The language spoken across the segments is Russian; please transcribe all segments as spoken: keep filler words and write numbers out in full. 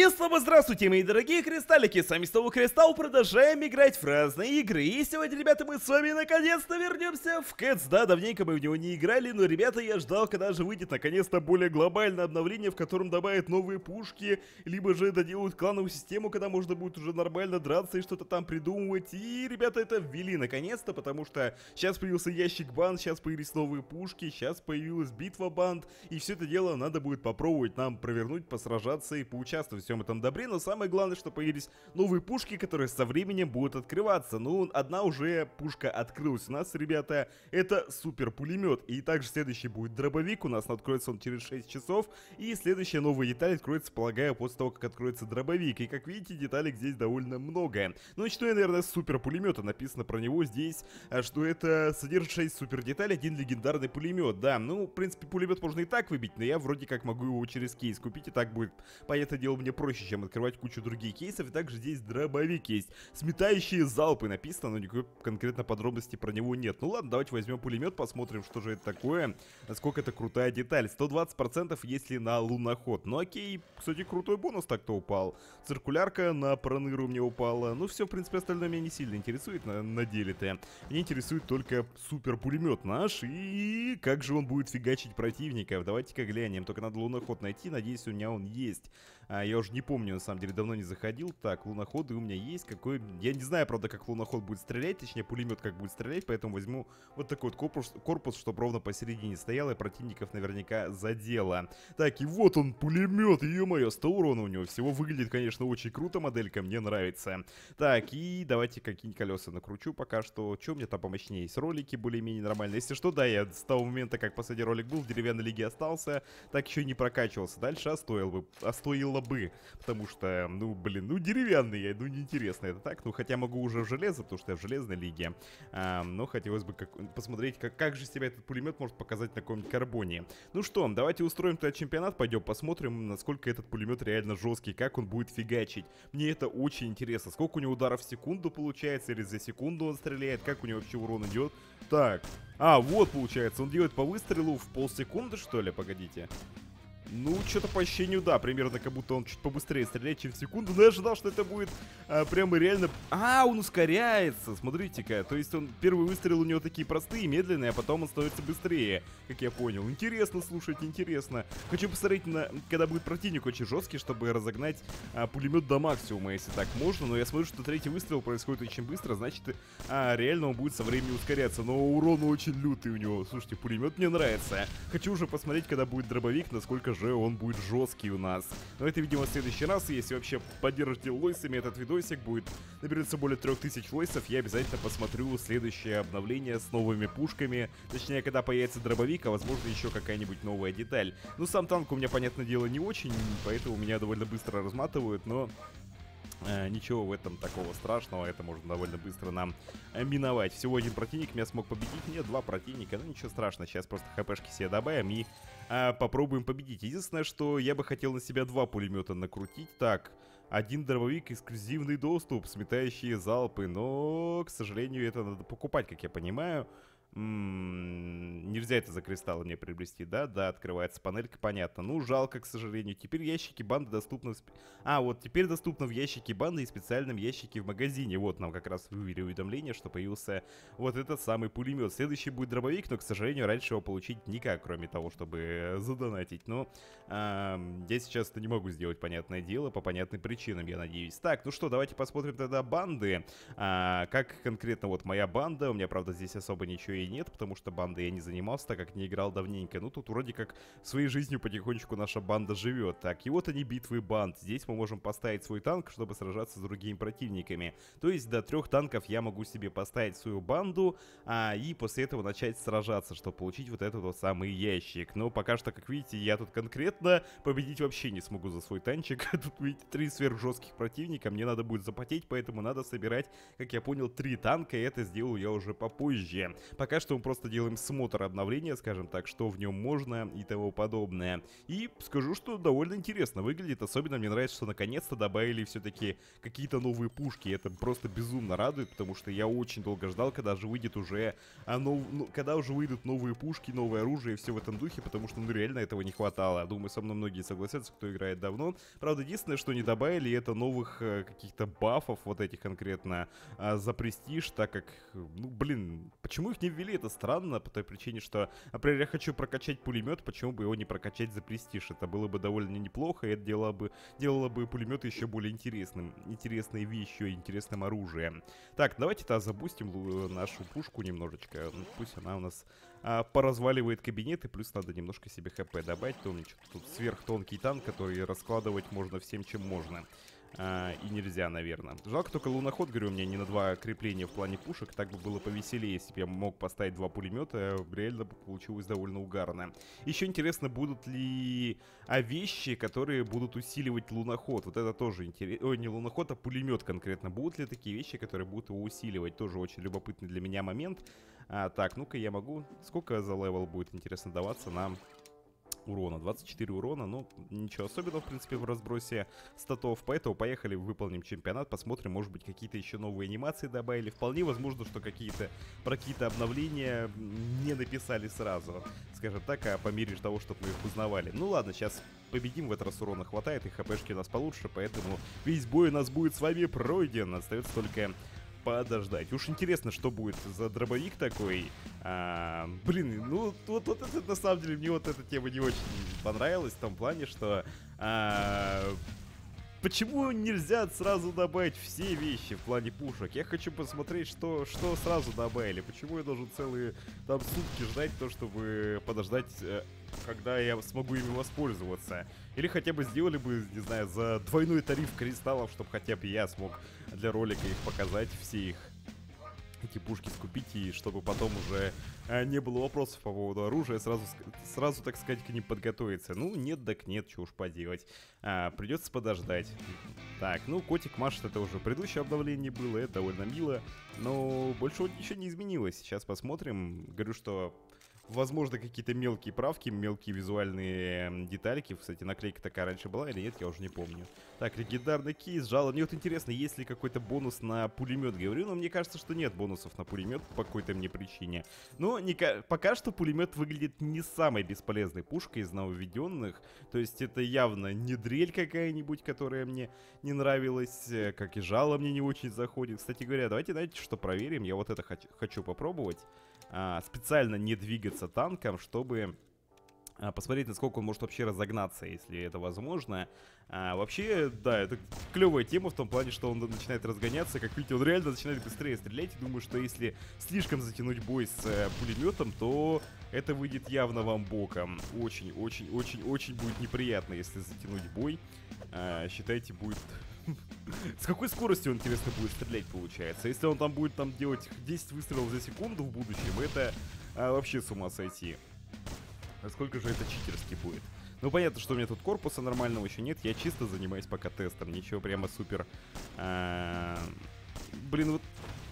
И снова здравствуйте, мои дорогие кристаллики, с вами снова Кристалл, продолжаем играть в разные игры. И сегодня, ребята, мы с вами наконец-то вернемся в Кэтс. Да, давненько мы в него не играли, но, ребята, я ждал, когда же выйдет наконец-то более глобальное обновление, в котором добавят новые пушки, либо же доделают клановую систему, когда можно будет уже нормально драться и что-то там придумывать. И, ребята, это ввели наконец-то, потому что сейчас появился ящик банд, сейчас появились новые пушки, сейчас появилась битва банд, и все это дело надо будет попробовать нам провернуть, посражаться и поучаствовать во всем этом добре, но самое главное, что появились новые пушки, которые со временем будут открываться. Ну, одна уже пушка открылась у нас, ребята, это супер пулемет. И также следующий будет дробовик, у нас откроется он через шесть часов, и следующая новая деталь откроется, полагаю, после того, как откроется дробовик. И как видите, деталек здесь довольно много. Ну, начну я, наверное, с супер пулемета, написано про него здесь, что это содержит шесть супер деталей, один легендарный пулемет. Да, ну, в принципе, пулемет можно и так выбить, но я вроде как могу его через кейс купить, и так будет, понятное дело, мне проще, чем открывать кучу других кейсов. И также здесь дробовик есть. Сметающие залпы написано, но никакой конкретно подробности про него нет. Ну ладно, давайте возьмем пулемет, посмотрим, что же это такое. Насколько это крутая деталь. сто двадцать процентов если на луноход. Ну окей, кстати, крутой бонус так-то упал. Циркулярка на проныру мне упала. Ну все, в принципе, остальное меня не сильно интересует на, на деле-то. Меня интересует только супер пулемет наш. И как же он будет фигачить противников. Давайте-ка глянем. Только надо луноход найти. Надеюсь, у меня он есть. А, я уже не помню, на самом деле, давно не заходил. Так, луноходы у меня есть. Какой... Я не знаю, правда, как луноход будет стрелять. Точнее, пулемет как будет стрелять. Поэтому возьму вот такой вот корпус, корпус чтобы ровно посередине стоял. И противников наверняка задело. Так, и вот он, пулемет. Ё-моё, сто урона у него. Всего выглядит, конечно, очень круто. Моделька мне нравится. Так, и давайте какие-нибудь колеса накручу пока что. Что у меня там помощнее есть? Ролики более-менее нормальные. Если что, да, я с того момента, как последний ролик был, в деревянной лиге остался. Так еще и не прокачивался. Дальше остоил бы. Остоил бы, потому что, ну, блин, ну, деревянный я, ну, неинтересно это так, ну, хотя могу уже в железо, потому что я в железной лиге, а, но хотелось бы как, посмотреть, как, как же себя этот пулемет может показать на каком-нибудь карбоне. Ну что, давайте устроим тогда чемпионат, пойдем посмотрим, насколько этот пулемет реально жесткий, как он будет фигачить. Мне это очень интересно, сколько у него ударов в секунду получается, или за секунду он стреляет, как у него вообще урон идет. Так, а, вот получается, он делает по выстрелу в полсекунды, что ли, погодите. Ну, что-то по ощущению, да, примерно как будто он чуть побыстрее стреляет, чем в секунду. Но я ожидал, что это будет а, прямо реально... А, он ускоряется, смотрите-ка. То есть он, первый выстрел у него такие простые, медленные, а потом он становится быстрее, как я понял. Интересно, слушайте, интересно. Хочу посмотреть, на, когда будет противник очень жесткий, чтобы разогнать а, пулемет до максимума, если так можно. Но я смотрю, что третий выстрел происходит очень быстро, значит, а, реально он будет со временем ускоряться. Но урон очень лютый у него. Слушайте, пулемет мне нравится. Хочу уже посмотреть, когда будет дробовик, насколько же он будет жесткий у нас. Но это, видимо, в следующий раз. Если вообще поддержите лойсами этот видосик, будет наберется более трех тысяч лойсов, я обязательно посмотрю следующее обновление с новыми пушками. Точнее, когда появится дробовик, а возможно еще какая-нибудь новая деталь. Ну, сам танк у меня, понятное дело, не очень, поэтому меня довольно быстро разматывают, но... Э, ничего в этом такого страшного, это можно довольно быстро нам э, миновать. Всего один противник меня смог победить, нет, два противника, ну ничего страшного, сейчас просто хпшки себе добавим и э, попробуем победить. Единственное, что я бы хотел на себя два пулемета накрутить. Так, один дробовик, эксклюзивный доступ, сметающие залпы, но, к сожалению, это надо покупать, как я понимаю. М-м, нельзя это за кристаллы мне приобрести, да? Да, открывается панелька, понятно. Ну, жалко, к сожалению. Теперь ящики банды доступны в... Сп... А, вот теперь доступно в ящике банды и специальном ящике в магазине. Вот нам как раз вывели уведомление, что появился вот этот самый пулемет. Следующий будет дробовик, но, к сожалению, раньше его получить никак, кроме того, чтобы задонатить. Но а, я сейчас это не могу сделать, понятное дело, по понятным причинам, я надеюсь. Так, ну что, давайте посмотрим тогда банды. А, как конкретно вот моя банда. У меня, правда, здесь особо ничего и нет, потому что бандой я не занимался, так как не играл давненько. Ну, тут вроде как своей жизнью потихонечку наша банда живет. Так, и вот они, битвы банд. Здесь мы можем поставить свой танк, чтобы сражаться с другими противниками. То есть до трех танков я могу себе поставить свою банду, а, и после этого начать сражаться, чтобы получить вот этот вот самый ящик. Но пока что, как видите, я тут конкретно победить вообще не смогу за свой танчик. Тут, видите, три сверхжестких противника, мне надо будет запотеть, поэтому надо собирать, как я понял, три танка, и это сделаю я уже попозже. Пока Пока что мы просто делаем смотр обновления, скажем так, что в нем можно и тому подобное. И скажу, что довольно интересно выглядит. Особенно мне нравится, что наконец-то добавили все-таки какие-то новые пушки. Это просто безумно радует, потому что я очень долго ждал, когда же выйдет уже, а, нов... ну, когда уже выйдут новые пушки, новое оружие и все в этом духе, потому что ну реально этого не хватало. Думаю, со мной многие согласятся, кто играет давно. Правда, единственное, что не добавили, это новых э, каких-то бафов, вот этих конкретно э, за престиж, так как, ну блин, почему их не ввели, это странно, по той причине, что, например, я хочу прокачать пулемет, почему бы его не прокачать за престиж? Это было бы довольно неплохо, и это делало бы, делало бы пулемет еще более интересным, интересной вещью, интересным оружием. Так, давайте-то забустим нашу пушку немножечко, пусть она у нас а, поразваливает кабинет, и плюс надо немножко себе хп добавить, то тут сверхтонкий танк, который раскладывать можно всем, чем можно. А, и нельзя, наверное. Жалко только луноход, говорю, у меня не на два крепления в плане пушек. Так бы было повеселее, если бы я мог поставить два пулемета. Реально бы получилось довольно угарно. Еще интересно, будут ли а, вещи, которые будут усиливать луноход. Вот это тоже интересно. Ой, не луноход, а пулемет конкретно. Будут ли такие вещи, которые будут его усиливать? Тоже очень любопытный для меня момент. А, так, ну-ка я могу... Сколько за левел будет, интересно, даваться нам... урона, двадцать четыре урона, ну, ничего особенного, в принципе, в разбросе статов, поэтому поехали, выполним чемпионат, посмотрим, может быть, какие-то еще новые анимации добавили, вполне возможно, что какие-то, про какие-то обновления не написали сразу, скажем так, а по мере того, чтобы мы их узнавали. Ну ладно, сейчас победим, в этот раз урона хватает, и хпшки у нас получше, поэтому весь бой у нас будет с вами пройден, остается только... подождать. Уж интересно, что будет за дробовик такой. А, блин, ну вот, вот это на самом деле мне вот эта тема не очень понравилась в том плане, что а, почему нельзя сразу добавить все вещи в плане пушек? Я хочу посмотреть, что, что сразу добавили. Почему я должен целые там сутки ждать то, чтобы подождать, когда я смогу ими воспользоваться. Или хотя бы сделали бы, не знаю, за двойной тариф кристаллов, чтобы хотя бы я смог для ролика их показать, все их, эти пушки скупить, и чтобы потом уже а, не было вопросов по поводу оружия, сразу, сразу, так сказать, к ним подготовиться. Ну, нет, так нет, что уж поделать. А, придется подождать. Так, ну, котик машет, это уже предыдущее обновление было, это довольно мило, но больше вот ничего не изменилось. Сейчас посмотрим. Говорю, что... возможно, какие-то мелкие правки, мелкие визуальные детальки. Кстати, наклейка такая раньше была или нет, я уже не помню. Так, легендарный кейс, жало. Мне вот интересно, есть ли какой-то бонус на пулемет, говорю, но мне кажется, что нет бонусов на пулемет по какой-то мне причине. Но не, пока что пулемет выглядит не самой бесполезной пушкой из нововведенных. То есть это явно не дрель какая-нибудь, которая мне не нравилась, как и жало мне не очень заходит. Кстати говоря, давайте, знаете, что проверим. Я вот это хочу, хочу попробовать. А, специально не двигаться танком, чтобы а, посмотреть, насколько он может вообще разогнаться, если это возможно. А, вообще, да, это клевая тема в том плане, что он начинает разгоняться. Как видите, он реально начинает быстрее стрелять. И думаю, что если слишком затянуть бой с э, пулеметом, то это выйдет явно вам боком. Очень-очень-очень-очень будет неприятно, если затянуть бой. А, считайте, будет... С какой скоростью он, интересно, будет стрелять, получается? Если он там будет там делать десять выстрелов за секунду в будущем, это а, вообще с ума сойти. Насколько же это читерски будет? Ну, понятно, что у меня тут корпуса нормального еще нет. Я чисто занимаюсь пока тестом. Ничего прямо супер... А... Блин, вот...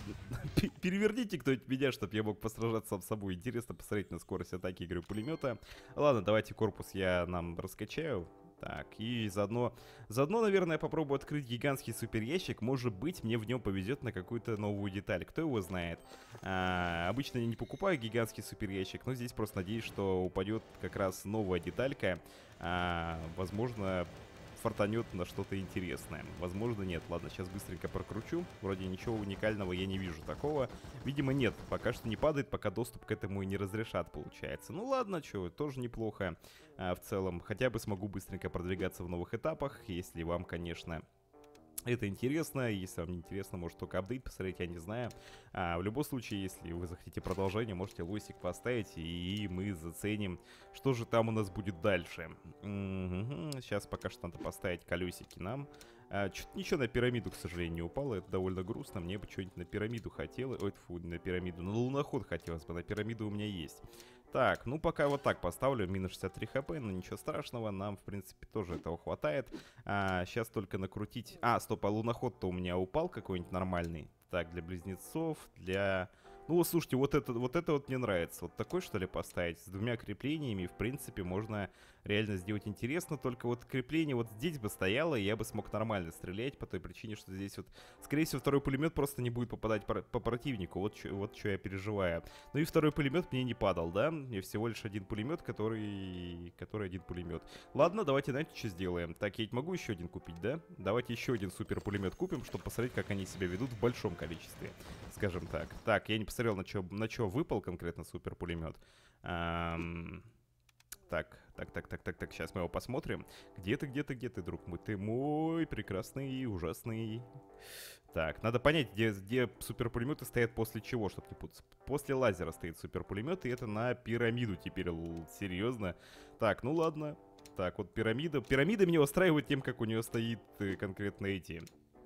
Переверните кто-нибудь меня, чтобы я мог посражаться сам с собой. Интересно посмотреть на скорость атаки, говорю, пулемета. Ладно, давайте корпус я нам раскачаю. Так, и заодно, заодно, наверное, я попробую открыть гигантский супер ящик. Может быть, мне в нем повезет на какую-то новую деталь. Кто его знает? А, обычно я не покупаю гигантский супер ящик, но здесь просто надеюсь, что упадет как раз новая деталька. А, возможно, фартанет на что-то интересное. Возможно, нет. Ладно, сейчас быстренько прокручу. Вроде ничего уникального я не вижу такого. Видимо, нет. Пока что не падает, пока доступ к этому и не разрешат, получается. Ну ладно, что, тоже неплохо а, в целом. Хотя бы смогу быстренько продвигаться в новых этапах, если вам, конечно... это интересно. Если вам не интересно, может только апдейт посмотреть, я не знаю. А, в любом случае, если вы захотите продолжение, можете лосик поставить, и мы заценим, что же там у нас будет дальше. Угу. Сейчас пока что надо поставить колесики нам. А, Чуть ничего на пирамиду, к сожалению, не упало. Это довольно грустно. Мне бы что-нибудь на пирамиду хотелось. Ой, фу, на пирамиду. На луноход хотелось бы. На пирамиду у меня есть. Так, ну пока вот так поставлю. Минус шестьдесят три хп, но ничего страшного. Нам, в принципе, тоже этого хватает. А, сейчас только накрутить... А, стоп, а луноход-то у меня упал какой-нибудь нормальный. Так, для близнецов, для Ну, вот, слушайте, вот это, вот это вот мне нравится. Вот такой, что ли, поставить? С двумя креплениями, в принципе, можно реально сделать интересно. Только вот крепление вот здесь бы стояло, и я бы смог нормально стрелять, по той причине, что здесь вот, скорее всего, второй пулемет просто не будет попадать по, по противнику. Вот, чё, вот что я переживаю. Ну и второй пулемет мне не падал, да? Мне всего лишь один пулемет, который... который один пулемет. Ладно, давайте, знаете, что сделаем? Так, я ведь могу еще один купить, да? Давайте еще один супер пулемет купим, чтобы посмотреть, как они себя ведут в большом количестве, скажем так. Так, я не посмотрел, на что на чё выпал конкретно супер пулемет. Эм... Так, так, так, так, так, так, сейчас мы его посмотрим. Где ты, где ты, где ты, друг мой? Ты мой прекрасный, ужасный. Так, надо понять, где, где суперпулеметы стоят после чего, чтобы не путаться. После лазера стоит суперпулемет, и это на пирамиду теперь, серьезно. Так, ну ладно. Так, вот пирамида. Пирамида меня устраивает тем, как у нее стоит э, конкретно эти...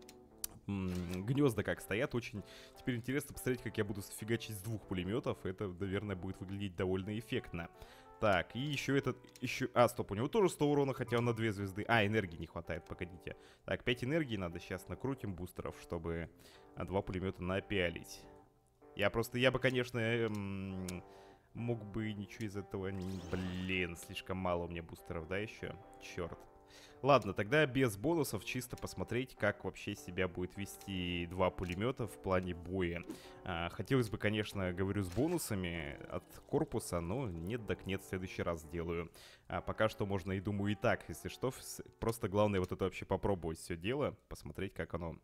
гнезда как стоят. Очень теперь интересно посмотреть, как я буду фигачить с двух пулеметов. Это, наверное, будет выглядеть довольно эффектно. Так, и еще этот... еще. А, стоп, у него тоже сто урона, хотя он на две звезды. А, энергии не хватает, погодите. Так, пять энергии надо. Сейчас накрутим бустеров, чтобы два пулемета напялить. Я просто... Я бы, конечно... Эм... мог бы ничего из этого... Не... Блин, слишком мало у меня бустеров, да, еще? Черт. Ладно, тогда без бонусов чисто посмотреть, как вообще себя будет вести два пулемета в плане боя. А, хотелось бы, конечно, говорю, с бонусами от корпуса, но нет, так нет, в следующий раз сделаю. А, пока что можно, и думаю, и так, если что. Просто главное вот это вообще попробовать все дело, посмотреть, как оно...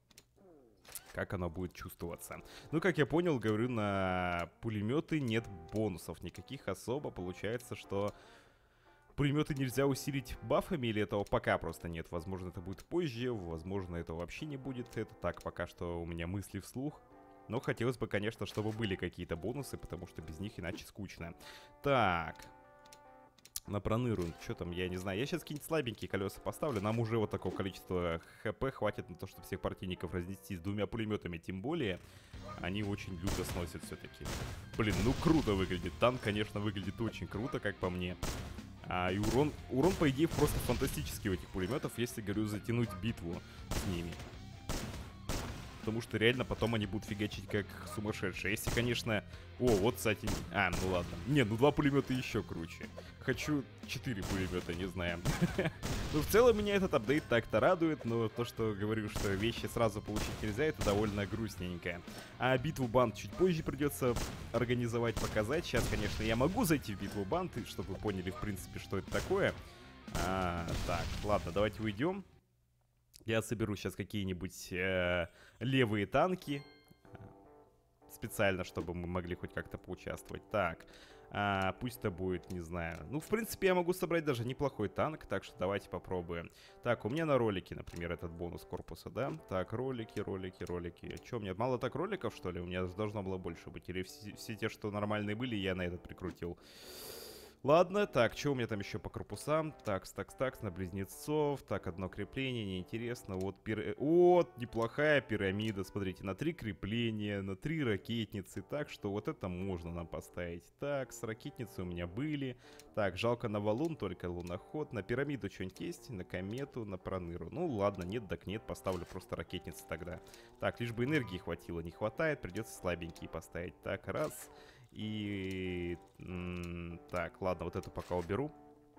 как оно будет чувствоваться. Ну, как я понял, говорю, на пулеметы нет бонусов никаких особо. Получается, что... пулеметы нельзя усилить бафами, или этого пока просто нет? Возможно, это будет позже, возможно, этого вообще не будет. Это так, пока что у меня мысли вслух. Но хотелось бы, конечно, чтобы были какие-то бонусы, потому что без них иначе скучно. Так. На проныру, что там, я не знаю. Я сейчас какие-нибудь слабенькие колеса поставлю. Нам уже вот такого количества хп хватит на то, чтобы всех противников разнести с двумя пулеметами. Тем более, они очень люто сносят все-таки. Блин, ну круто выглядит. Танк, конечно, выглядит очень круто, как по мне. А, и урон, урон, по идее, просто фантастический у этих пулеметов, если, говорю, затянуть битву с ними. Потому что реально потом они будут фигачить как сумасшедшие. Если, конечно... О, вот, кстати... А, ну ладно. Не, ну два пулемета еще круче. Хочу четыре пулемета, не знаю. Ну, в целом, меня этот апдейт так-то радует, но то, что говорю, что вещи сразу получить нельзя, это довольно грустненько. А битву банд чуть позже придется организовать, показать. Сейчас, конечно, я могу зайти в битву банд, чтобы вы поняли, в принципе, что это такое. А, так, ладно, давайте уйдем. Я соберу сейчас какие-нибудь э, левые танки. Специально, чтобы мы могли хоть как-то поучаствовать. Так, а, пусть это будет, не знаю. Ну, в принципе, я могу собрать даже неплохой танк, так что давайте попробуем. Так, у меня на ролике, например, этот бонус корпуса, да? Так, ролики, ролики, ролики. Че, у меня мало так роликов, что ли? У меня должно было больше быть. Или все, все те, что нормальные были, я на этот прикрутил. Ладно, так, что у меня там еще по корпусам? Такс, такс, такс, на близнецов. Так, одно крепление, неинтересно. Вот, пир... вот, неплохая пирамида. Смотрите, на три крепления, на три ракетницы. Так что вот это можно нам поставить. Так, с ракетницы у меня были. Так, жалко на валун, только луноход. На пирамиду что-нибудь есть? На комету, на проныру. Ну, ладно, нет, так нет, поставлю просто ракетницы тогда. Так, лишь бы энергии хватило. Не хватает, придется слабенькие поставить. Так, раз... И... Так, ладно, вот эту пока уберу.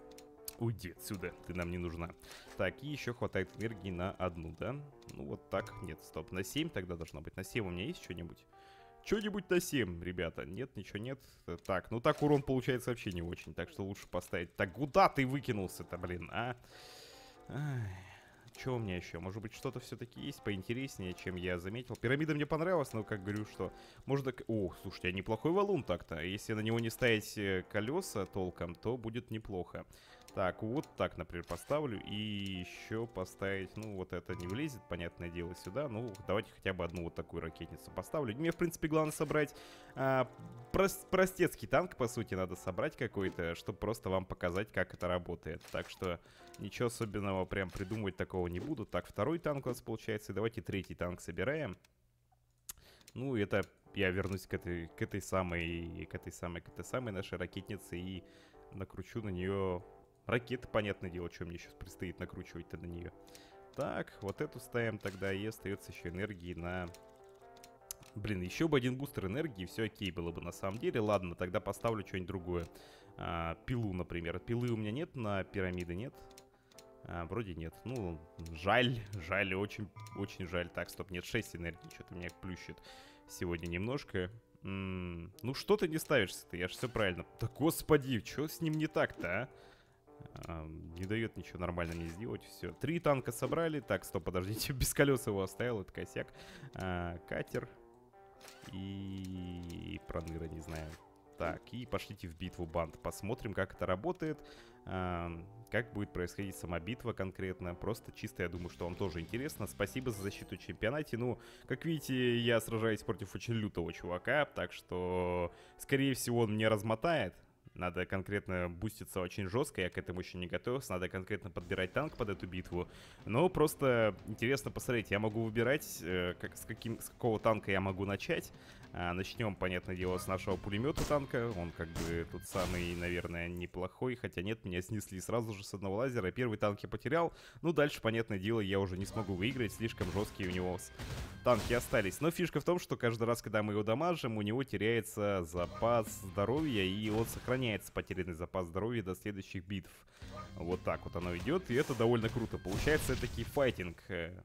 Уйди отсюда, ты нам не нужна. Так, и еще хватает энергии на одну, да? Ну вот так, нет, стоп, на семь тогда должно быть. На семь у меня есть что-нибудь? Что-нибудь на семь, ребята. Нет, ничего нет. Так, ну так урон получается вообще не очень, так что лучше поставить. Так, куда ты выкинулся-то, блин, а? Ай... Что у меня еще? Может быть, что-то все-таки есть поинтереснее, чем я заметил. Пирамида мне понравилась, но, как говорю, что можно... О, слушайте, а неплохой валун так-то. Если на него не ставить колеса толком, то будет неплохо. Так, вот так, например, поставлю. И еще поставить... Ну, вот это не влезет, понятное дело, сюда. Ну, давайте хотя бы одну вот такую ракетницу поставлю. Мне, в принципе, главное собрать... А, прост, простецкий танк, по сути, надо собрать какой-то, чтобы просто вам показать, как это работает. Так что ничего особенного прям придумывать такого не буду. Так, второй танк у нас получается. Давайте третий танк собираем. Ну, это я вернусь к этой, к этой самой, к этой самой, к этой самой нашей ракетнице и накручу на нее ракеты, понятное дело, что мне сейчас предстоит накручивать-то на нее. Так, вот эту ставим тогда, и остается еще энергии на Блин, еще бы один бустер энергии, все окей было бы на самом деле. Ладно, тогда поставлю что-нибудь другое. А, пилу, например. Пилы у меня нет, на пирамиды нет. А, вроде нет. Ну, жаль, жаль, очень, очень жаль. Так, стоп, нет, шесть энергии, что-то меня плющит сегодня немножко. М-м, ну, что ты не ставишься-то? Я же все правильно. Да господи, что с ним не так-то, а? А, не дает ничего нормально мне сделать, все. Три танка собрали. Так, стоп, подождите, без колес его оставил, это косяк. А, катер. И проныра, не знаю. Так, и пошлите в битву, банд. Посмотрим, как это работает. А, как будет происходить сама битва конкретно. Просто чисто, я думаю, что вам тоже интересно. Спасибо за защиту в чемпионате. Ну, как видите, я сражаюсь против очень лютого чувака. Так что, скорее всего, он меня размотает. Надо конкретно буститься очень жестко, я к этому еще не готовился. Надо конкретно подбирать танк под эту битву. Но просто интересно посмотреть. Я могу выбирать, э, как, с, каким, с какого танка я могу начать. А, начнем, понятное дело, с нашего пулемета танка. Он как бы тут самый, наверное, неплохой. Хотя нет, меня снесли сразу же с одного лазера. Первый танк я потерял. Ну, дальше, понятное дело, я уже не смогу выиграть. Слишком жесткие у него танки остались. Но фишка в том, что каждый раз, когда мы его дамажим, у него теряется запас здоровья. И он сохраняется потерянный запас здоровья до следующих битв. Вот так вот оно идет. И это довольно круто. Получается таки файтинг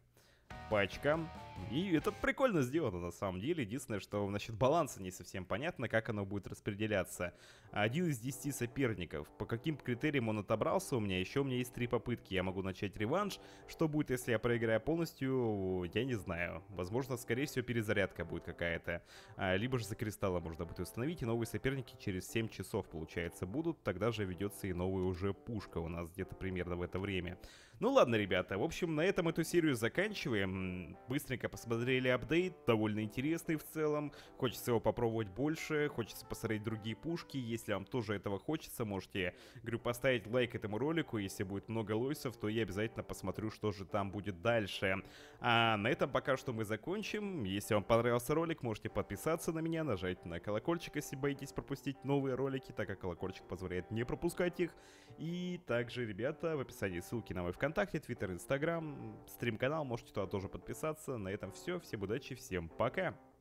по очкам. И это прикольно сделано на самом деле. Единственное, что насчет баланса не совсем понятно, как оно будет распределяться. Один из десяти соперников. По каким критериям он отобрался у меня? Еще у меня есть три попытки. Я могу начать реванш. Что будет, если я проиграю полностью? Я не знаю. Возможно, скорее всего, перезарядка будет какая-то. Либо же за кристалла можно будет установить. И новые соперники через семь часов, получается, будут. Тогда же ведется и новая уже пушка у нас где-то примерно в это время. Ну ладно, ребята. В общем, на этом эту серию заканчиваем. Быстренько посмотрели апдейт, довольно интересный в целом. Хочется его попробовать больше, хочется посмотреть другие пушки. Если вам тоже этого хочется, можете, говорю, поставить лайк этому ролику. Если будет много лойсов, то я обязательно посмотрю, что же там будет дальше. А на этом пока что мы закончим. Если вам понравился ролик, можете подписаться на меня, нажать на колокольчик, если боитесь пропустить новые ролики, так как колокольчик позволяет не пропускать их. И также, ребята, в описании ссылки на мой ВКонтакте, Твиттер, Инстаграм, стрим-канал, можете туда тоже подписаться. На этом все, всем удачи, всем пока!